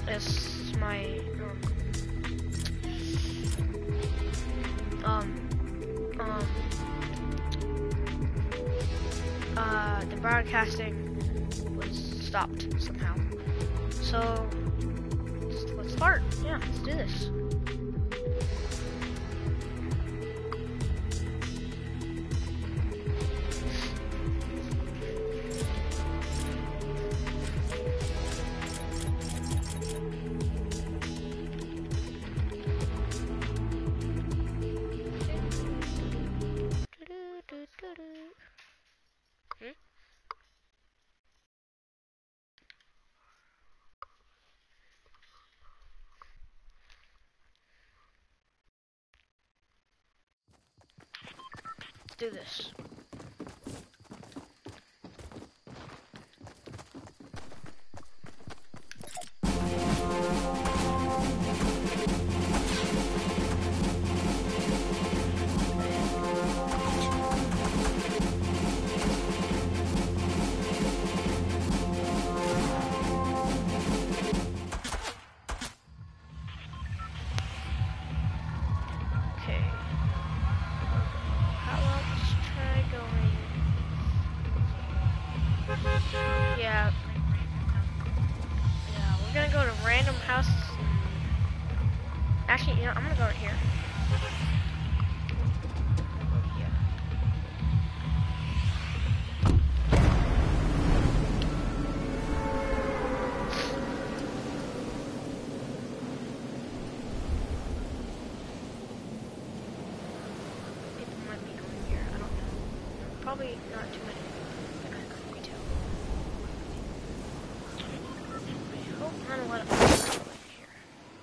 This is my the broadcasting was stopped somehow. So let's start. Yeah, let's do this. Let's do this. Actually, you know, I'm gonna go right here. People might be going here. I don't know. Probably not too many. Me too. I hope not a lot of people go in here.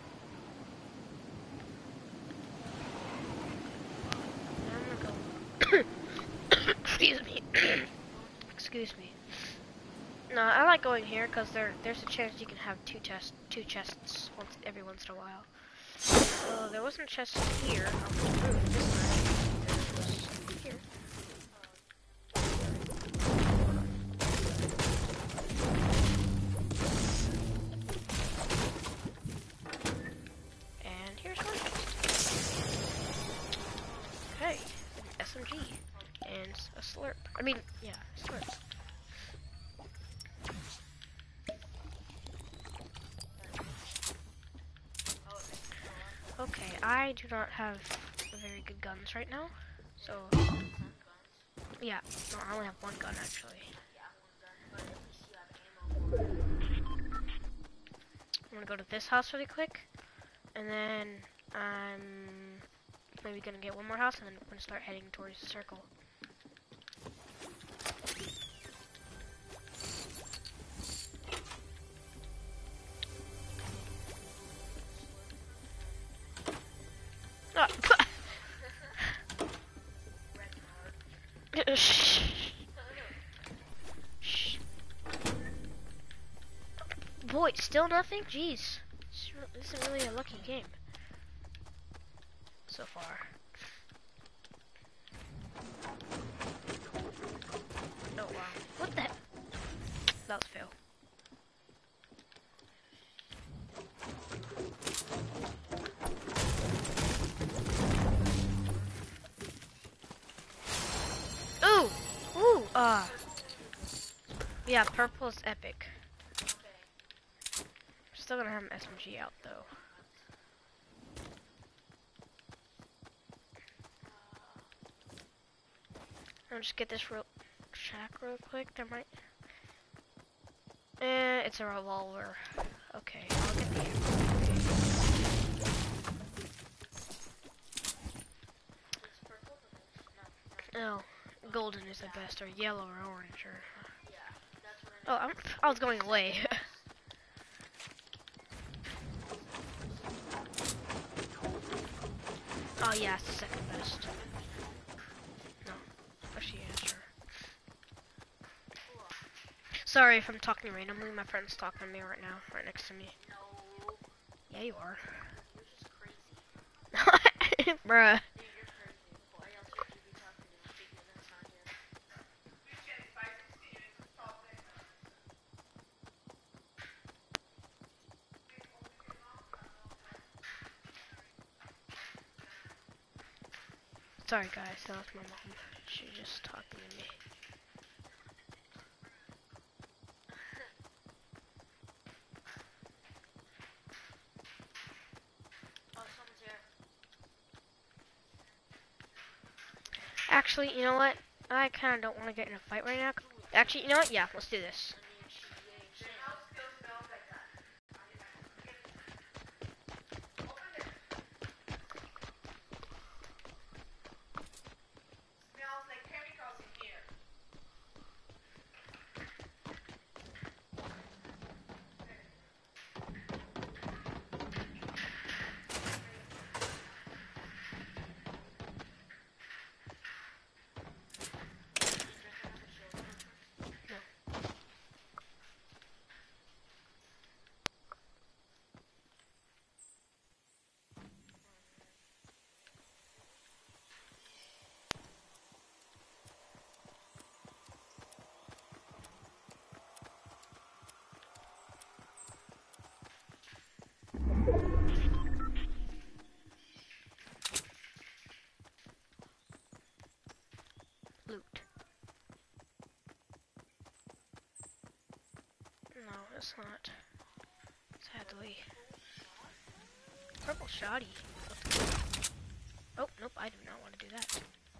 Excuse me. Excuse me. No, I like going here because there's a chance you can have two chests every once in a while. So there wasn't a chest here. Here. And here's one chest. Hey, an SMG and a slurp. I mean, yeah, slurp. Okay, I do not have very good guns right now, so yeah, no, I only have one gun actually. I'm gonna go to this house really quick, and then I'm maybe gonna get one more house, and then I'm gonna start heading towards the circle. Oh. Shh. Shh. Boy, still nothing? Jeez. This isn't really a lucky game. So far. Oh wow. What the heck? That was a fail. Ooh! Ooh! Yeah, purple is epic. Still gonna have an SMG out though. I'll just get this shack real quick. There might. It's a revolver. Okay, I'll get the ammo. Oh, golden is the best, or yellow or orange, or. Oh, I was going away. Oh yeah, it's the second best. No, actually, yeah, sure. Sorry if I'm talking randomly. My friend's talking to me right now, right next to me. No. Yeah, you are. You're just crazy. Bruh. Dude, you're crazy. Why else would you be talking to me speaking that's not him? Sorry guys, that was my mom. She's just talking to me. Oh, someone's here. Actually, you know what? I kind of don't want to get in a fight right now. Actually, you know what? Yeah, let's do this. I mean, she's getting shit. Loot. No, it's not. Sadly. Purple shoddy. Oh, nope, I do not want to do that.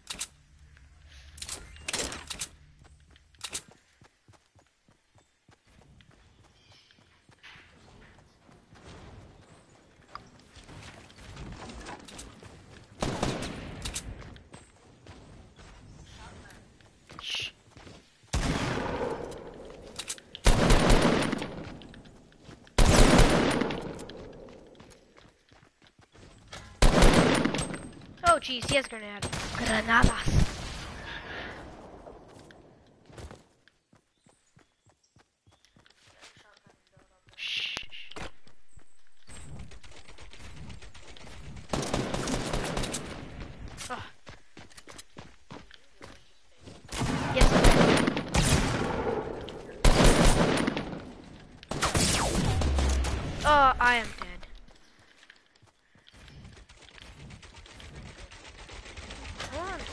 Shh. Oh, jeez, he has grenade. Granadas. Shh. Oh. Yes. Oh, I am dead. Hold on.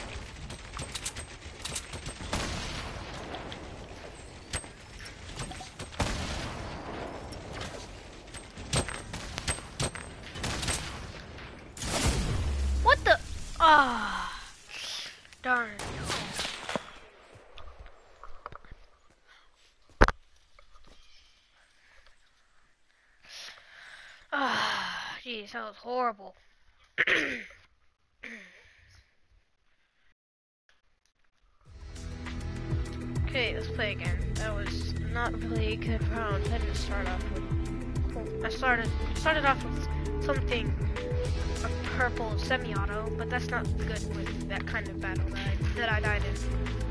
What the? Ah, darn. Ah, jeez, that was horrible. Okay, let's play again. That was not really a good round. I didn't start off with. Well, I started off with something, a purple semi-auto, but that's not good with that kind of battle that I died in.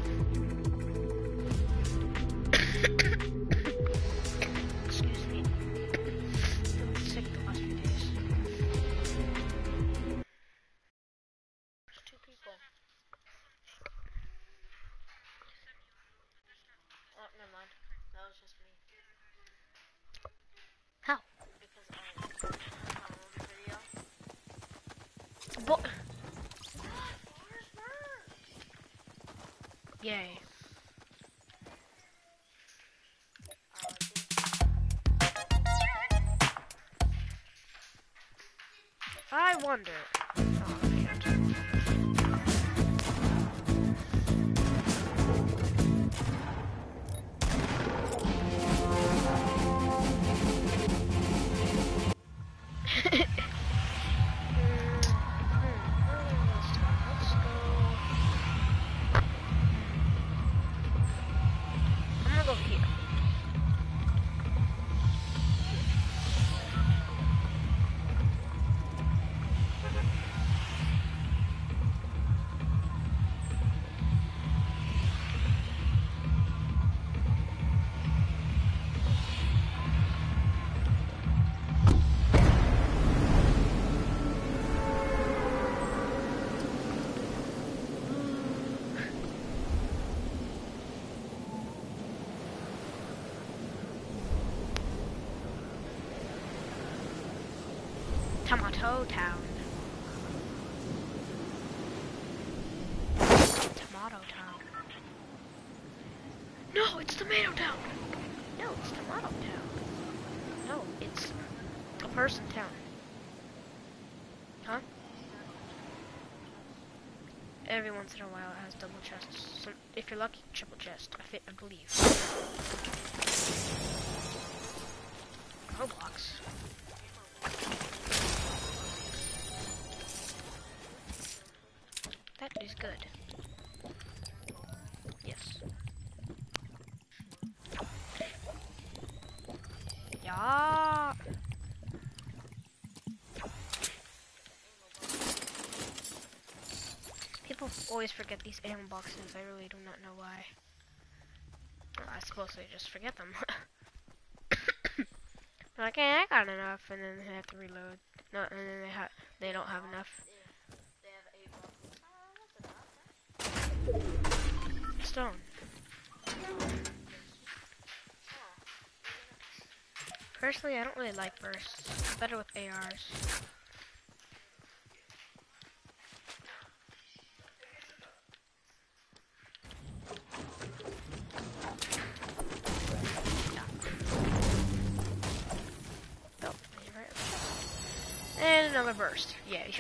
Excuse me. I've been sick the last few days. There's two people. Oh, never mind. That was just me. How? Because I followed the video. But yay. I wonder. Oh, I can't. Let's go. I'm gonna go here. Tomato Town. it's Tomato Town. No, it's Tomato Town. No, it's a person town. Huh? Every once in a while it has double chests. So if you're lucky, triple chest. I believe. Roblox. That is good. Yes. Yeah. People always forget these ammo boxes. I really do not know why. Well, I suppose they just forget them. Like, hey, I got enough, and then they have to reload. No, and then they don't have enough. They have 8 buckets. Stone. Personally, I don't really like bursts. It's better with ARs. Oh, right. And another burst. Yay.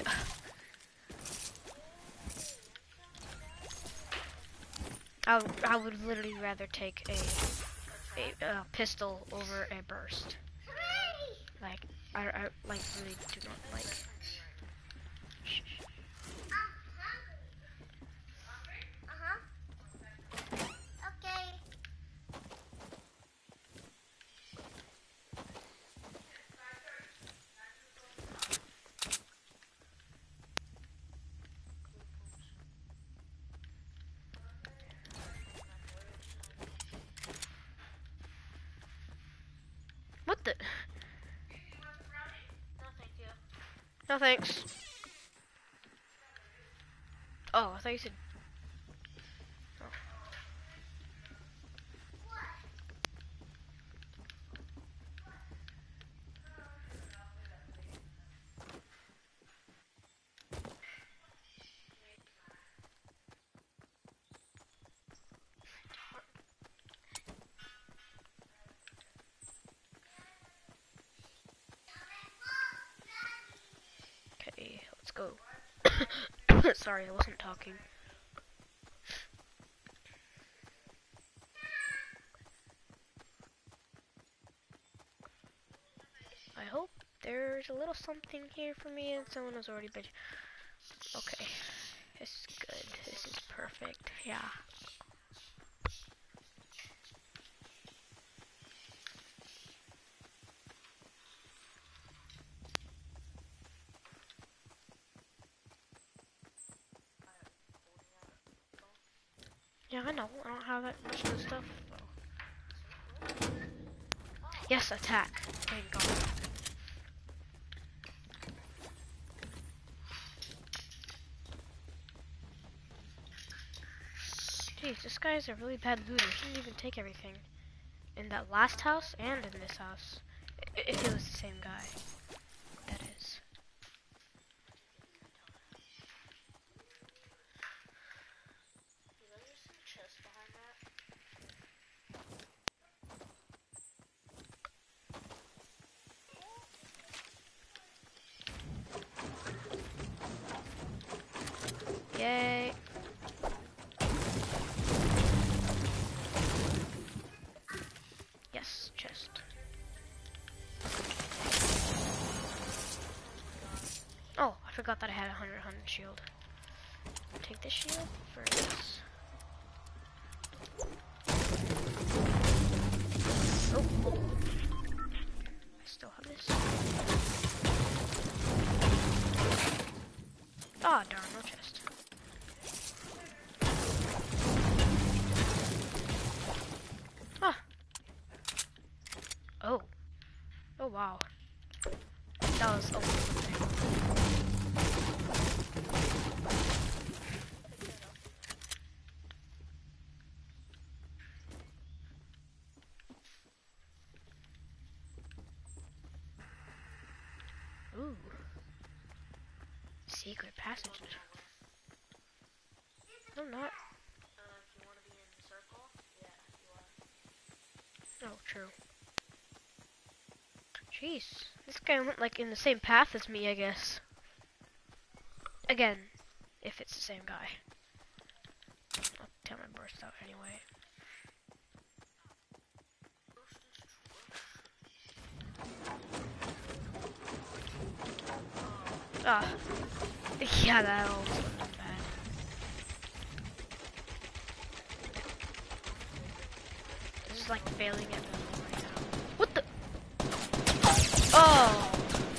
I would literally rather take a pistol over a burst. Like, I like really do not like. Okay. What the? No, thank you. No thanks. Oh, I thought you said. Oh. Okay, let's go. Sorry, I wasn't talking. I hope there's a little something here for me and someone has already been. Okay, this is good. This is perfect. Yeah. Yeah, I know. I don't have that much of the stuff. Yes, attack. Thank God. Jeez, this guy is a really bad looter. He didn't even take everything. In that last house and in this house. If it was the same guy. That is. There's some chests behind that. Yay. Yes, chest. Oh, I forgot that I had a 100 shield. Take this shield for this. Oh. I still have this. Ah, darn, no chest. Ah. Oh. Oh, wow. That was almost something. Ooh. Secret passages. No, not. If you want to be in the circle, yeah, you are. Oh, true. Jeez, this guy went like in the same path as me, I guess. Again, if it's the same guy. I'll tell my burst out anyway. Ah, yeah, that almost wasn't bad. This is like failing at building right now. What the? Oh!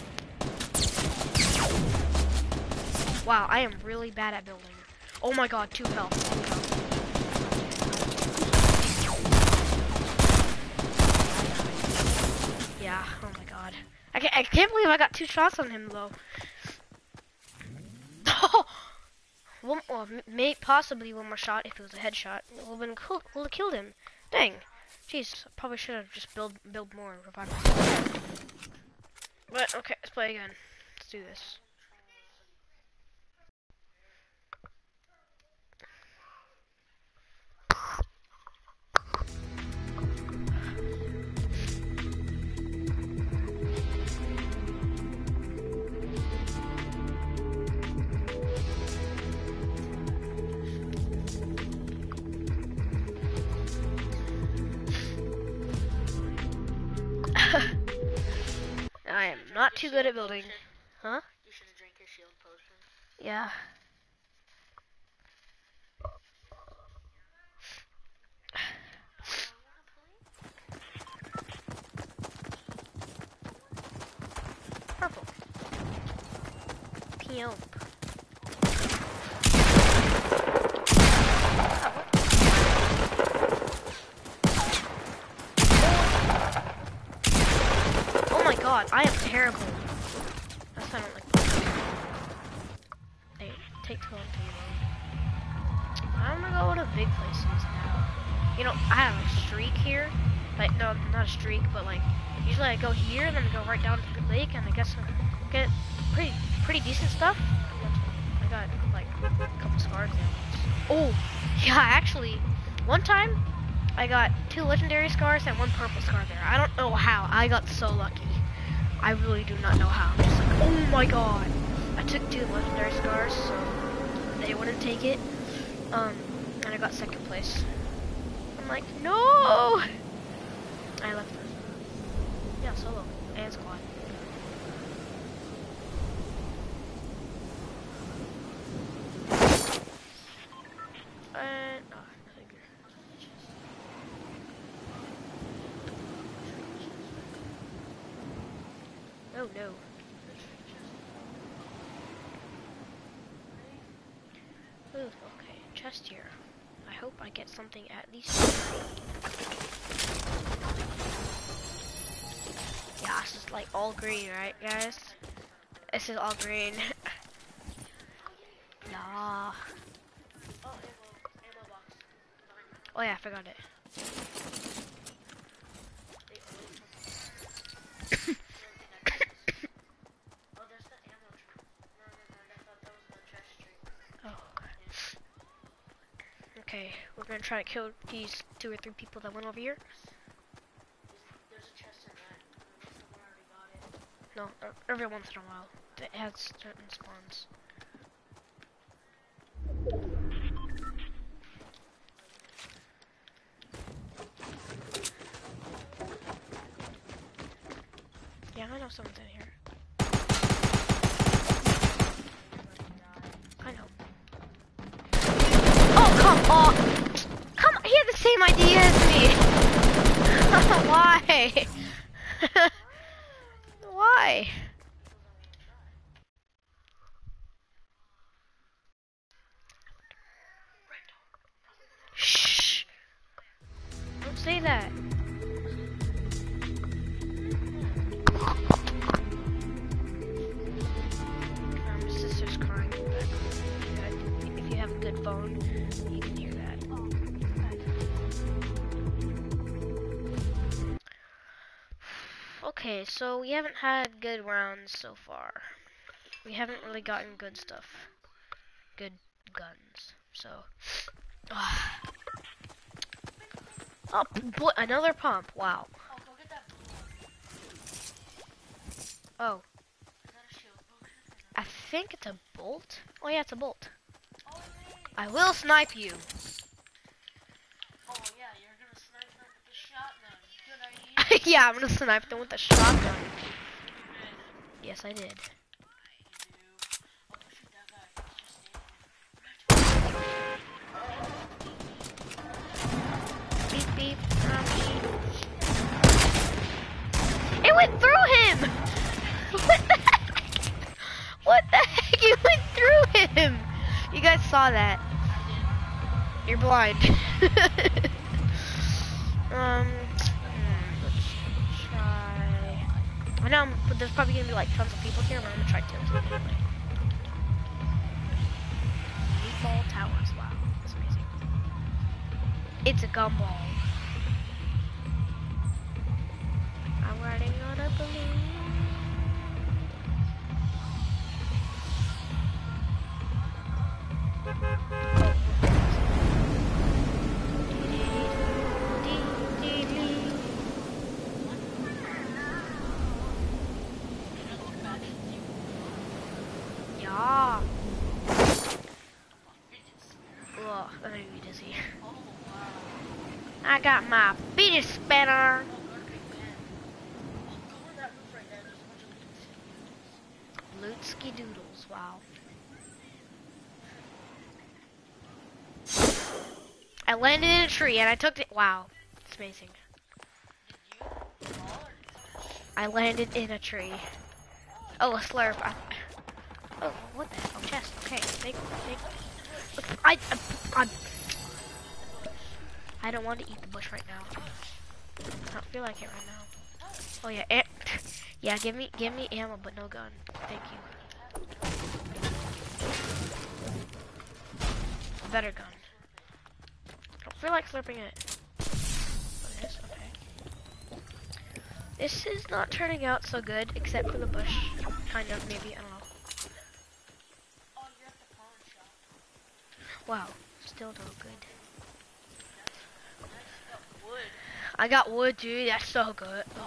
Wow, I am really bad at building. Oh my god, 2 health. 2 health. Yeah, oh my god. I can't believe I got 2 shots on him though. Well, possibly one more shot if it was a headshot. It would have killed him. Dang. Jeez, probably should have just build more and revive myself. But okay, let's play again. Let's do this. I am not too good at building. Huh? You should have drank his shield potion. Yeah. Purple. Peon. Oh my god, I am terrible. That's why I don't like playing. Hey, take too long to reload. I'm gonna go to big places now. You know, I have a streak here. Like, no, not a streak, but like, usually I go here, then I go right down to the lake, and I guess I get pretty decent stuff. I got like a couple scars there. Oh, yeah, actually, one time I got 2 legendary scars and 1 purple scar there. I don't know how. I got so lucky. I really do not know how. I'm just like, oh my god. I took 2 legendary scars, so they wouldn't take it. And I got 2nd place. I'm like, no! I left them. Yeah, solo and squad. And oh no. Ooh, okay, chest here. I hope I get something at least. Yeah, this is like all green, right, guys? This is all green. Nah. Oh yeah, I forgot it. Okay, we're gonna try to kill these 2 or 3 people that went over here. There's a chest in that. Someone already got it. No, every once in a while. It has certain spawns. Yeah, I know someone's in here. I know. Oh, come on! Come on, he had the same idea as me! Why? Why? Shh! Don't say that. My sister's crying in the background. If you have a good phone, you can hear that. Okay, so we haven't had good rounds so far. We haven't really gotten good stuff. Good guns. So, Oh, another pump. Wow. Oh, go get that blue one. Oh, Is that a shield potion? I think it's a bolt. Oh yeah, it's a bolt. Oh, wait. I will snipe you. Oh, yeah, you're gonna snipe them with the shotgun. Good idea. Yeah, I'm gonna snipe them with a shotgun. You did. Yes, I did. You do. Oh, shoot that guy. He's just standing there. Beep beep. It went through him. What the heck? What the heck? It went through him. You guys saw that. You're blind. Let's try. I know, but there's probably gonna be like tons of people here, but I'm gonna try to. Meatball towers. Wow, that's amazing. It's a gumball. I'm riding on a balloon. Yeah. Ugh, that made me dizzy. Oh, wow. I got my fidget spinner. Oh, go to Big Ben. Oh, go on that roof right there. There's a bunch of loot. Lootski doodles, wow. I landed in a tree and I took it. Wow, it's amazing. Did you fall or did someone shoot? I landed in a tree. Oh, a slurp. Oh, what the hell? Chest. Okay, I don't want to eat the bush right now. I don't feel like it right now. Oh yeah, yeah. Give me ammo, but no gun. Thank you. A better gun. I don't feel like slurping it. Oh, it is? Okay. This is not turning out so good, except for the bush. Kind of, maybe. I don't know. Oh, you're at the pawn shop. Wow, still no good. Nice, you got wood. I got wood, dude. That's so good. Oh,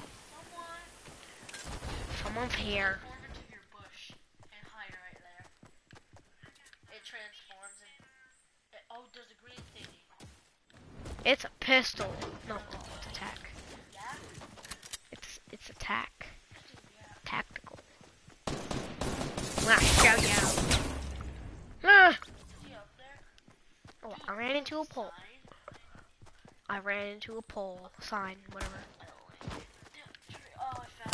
Someone someone's here. transform into your bush and hide right there. It transforms and oh, there's a green thingy. It's a pistol. No, it's attack. Yeah? It's attack. Yeah. Tactical. Wow, show you. Ah! Is he up there? Oh, I ran into a pole. Sign? I ran into a pole. Sign, whatever. Oh, I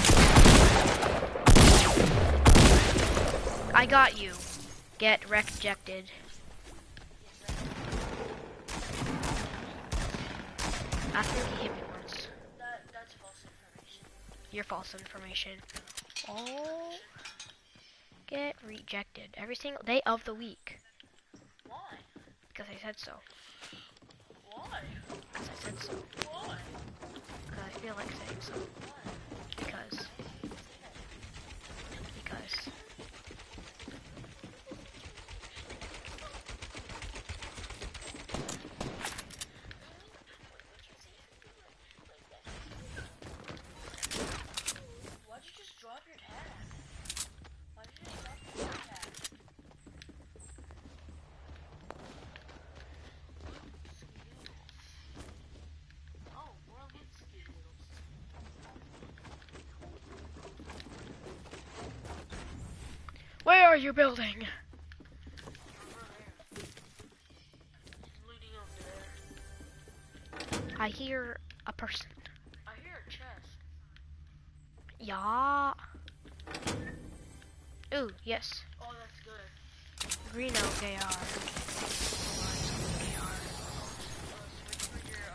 found it. I got you. Get rejected. I think he hit me once. That's false information. You're false information. Oh. Get rejected. Every single day of the week. Why? Because I said so. Why? Because I said so. Why? Because I feel like saying so. Because. Because. Why'd you just drop your hat? Why'd you just drop your hat? Oh, more loot Skittles. Where are you building? Over there. He's looting over there. I hear a person. I hear a chest. Yeah. Ooh, yes. Oh, that's good. Green OKR. Switch for your,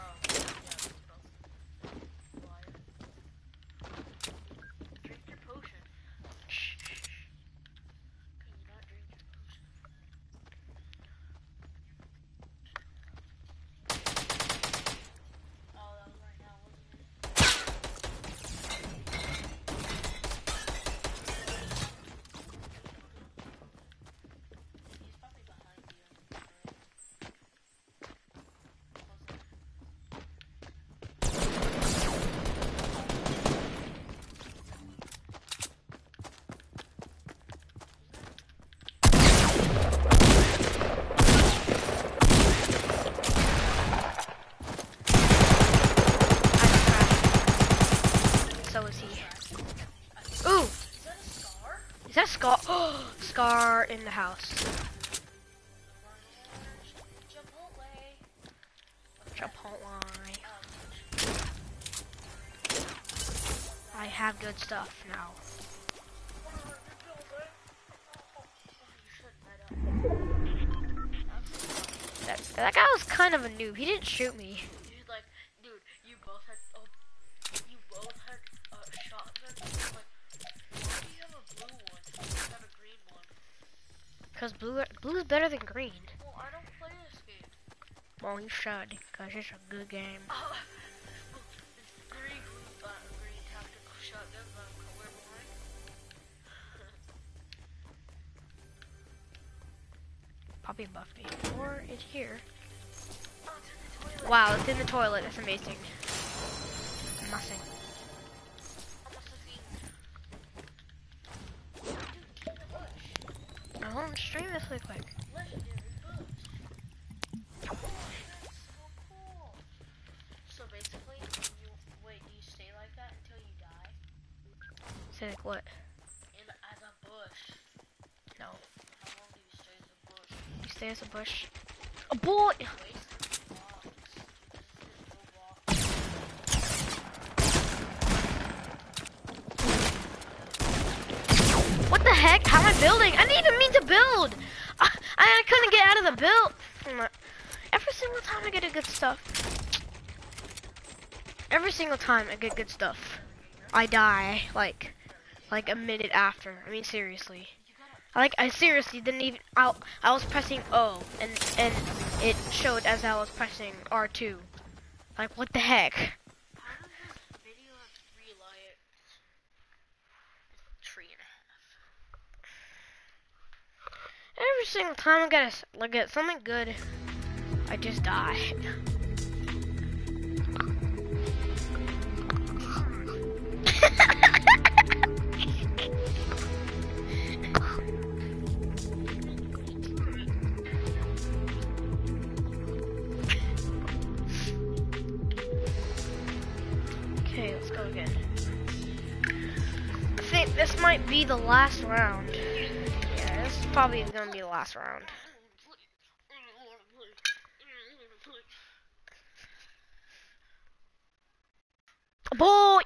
drink your potion. Shh. Can you not drink your potion? Oh, that was right now, wasn't it? He's probably behind you. Right? Scar. Scar in the house. Chipotle. I have good stuff now. That guy was kind of a noob. He didn't shoot me. He's like, dude, you both had shotguns. I'm like, why do you have a blue one? You have a green one. Cause blue is better than green. Well, I don't play this game. Well, you should, cause it's a good game. Well, there's 3 green tactical shotguns, but I'm colorblind. Poppy buffed me. Or it's here. Oh, it's in the toilet. Wow, it's in the toilet. That's amazing. Nothing. I must have seen. Dude, in the bush. I want to stream this really quick. Legendary bush. Oh, that's so cool. So basically, do you stay like that until you die? Say like what? As a bush. No. How long do you stay as a bush? You stay as a bush. A boy! Wasted blocks. This is What the heck? How am I building? I didn't even mean to build! I couldn't get out of the build! Every single time I get a good stuff. Every single time I get good stuff, I die, like a minute after. I mean, seriously. I seriously didn't even, I was pressing O, and it showed as I was pressing R2. Like, what the heck? How does this video have 3 likes? 3.5. Every single time I get something good, I just die. Okay, let's go again. I think this might be the last round. Yeah, this is probably gonna be the last round. Boy!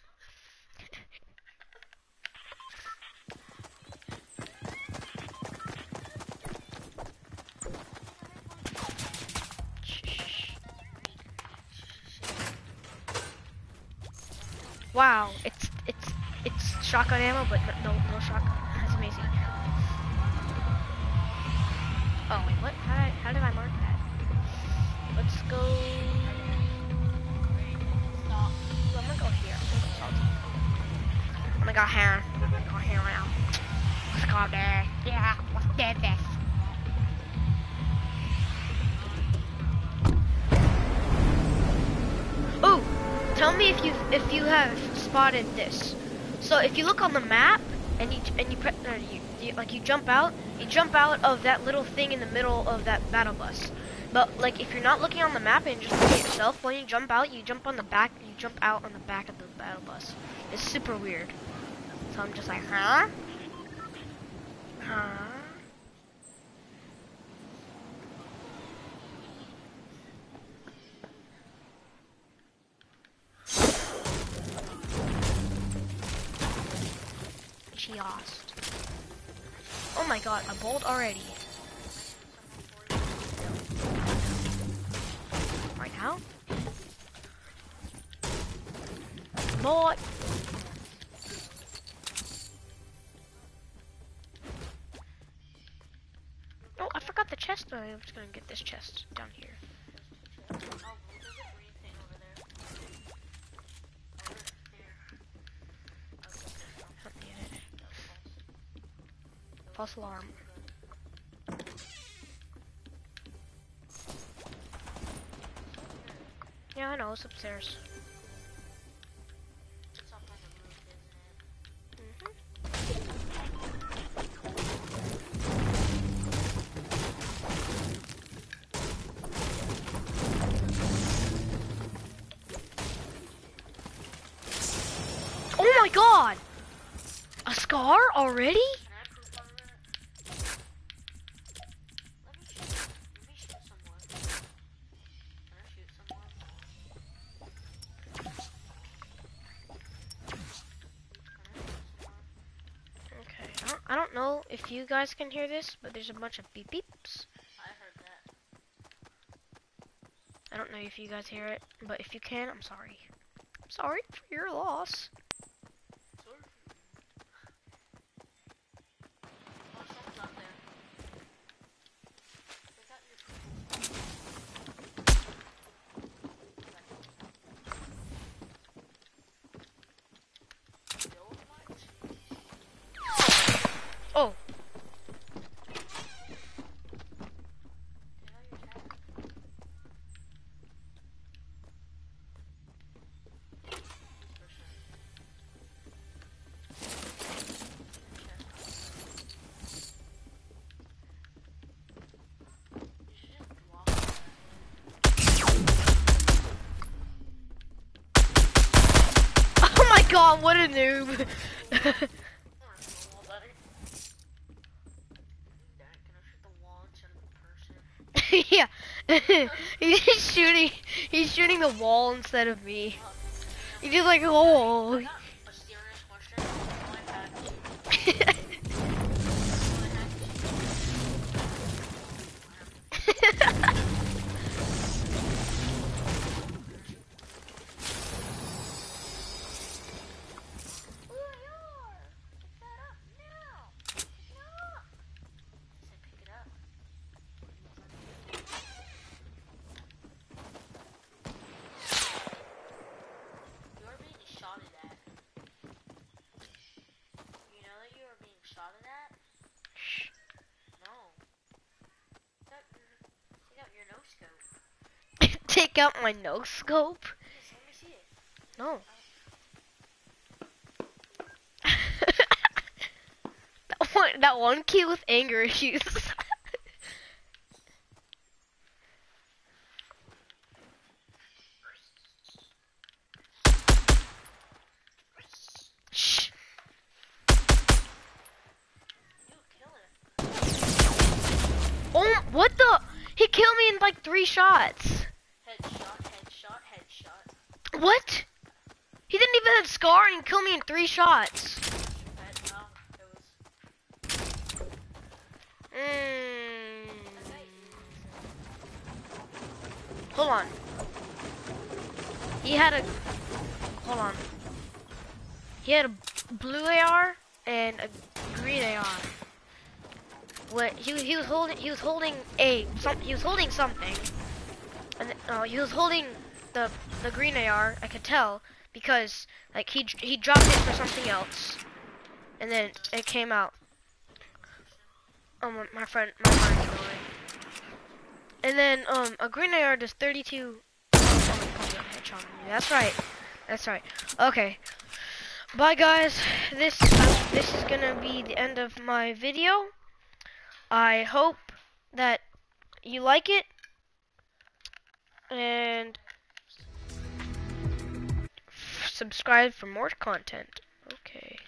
Wow, it's shotgun ammo, but no shotgun. That's amazing. Oh wait, what? How did I mark that? Let's go. I'm gonna go here. I'm gonna go here. I'm gonna go here now. Let's go there. Yeah, let's get this. Ooh, tell me if you have spotted this. So if you look on the map and you jump out of that little thing in the middle of that battle bus. But like if you're not looking on the map and just look at yourself, when you jump out, you jump on the back. You jump out on the back of the battle bus. It's super weird. So I'm just like, huh? Huh? Just. Oh my god, a bolt already. Right now? Boy! Oh, I forgot the chest. I'm just gonna get this chest down here. Oh, there's a green thing over there. Over there. Don't need it. False alarm. Yeah, I know, it's upstairs. It's up on the roof, isn't it? Oh my god! A scar already? Can I I don't know if you guys can hear this, but there's a bunch of beep beeps. I heard that. I don't know if you guys hear it, but if you can, I'm sorry. I'm sorry for your loss. Sorry. Oh, someone's out there. They got your build much? Oh, They got your tag. This person. You should just block that. oh my God, what a noob. Yeah, he's shooting the wall instead of me. He's just like, oh. A serious question. Why hack you? Take out my no scope? Yes, let me see it. No. that one kid with anger issues. Shh. You kill it. Oh, what the? He killed me in like 3 shots. Headshot, headshot, headshot. What? He didn't even have scar and he killed me in 3 shots. No, it was. Hold on. He had a. Hold on. He had a blue AR and a green AR. What he was holding he was holding something, and he was holding the green AR. I could tell because like he dropped it for something else, and then it came out. My friend going. And then a green AR does 32. Headshot. That's right. That's right. Okay. Bye guys. This is gonna be the end of my video. I hope that you like it, and subscribe for more content. Okay.